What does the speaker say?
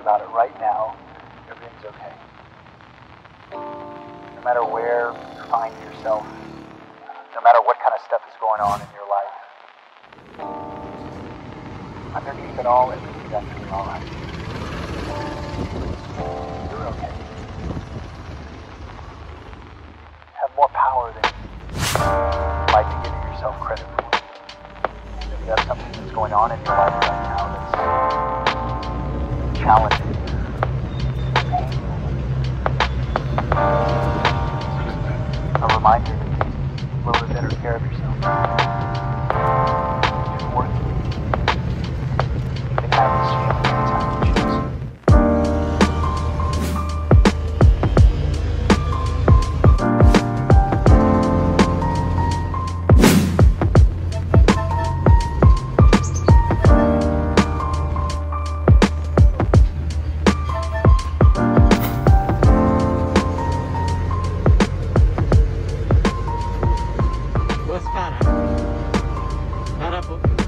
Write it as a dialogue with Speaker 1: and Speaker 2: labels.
Speaker 1: about it right now, everything's okay. No matter where you find yourself, no matter what kind of stuff is going on in your life, underneath it all, everything's actually alright. You're okay. You have more power than you might be giving yourself credit for. And if you have something that's going on in your life right now that's challenging, painful, a reminder to take a little bit better care of yourself. You're worth it. You can have this feeling anytime you choose.
Speaker 2: Harap po.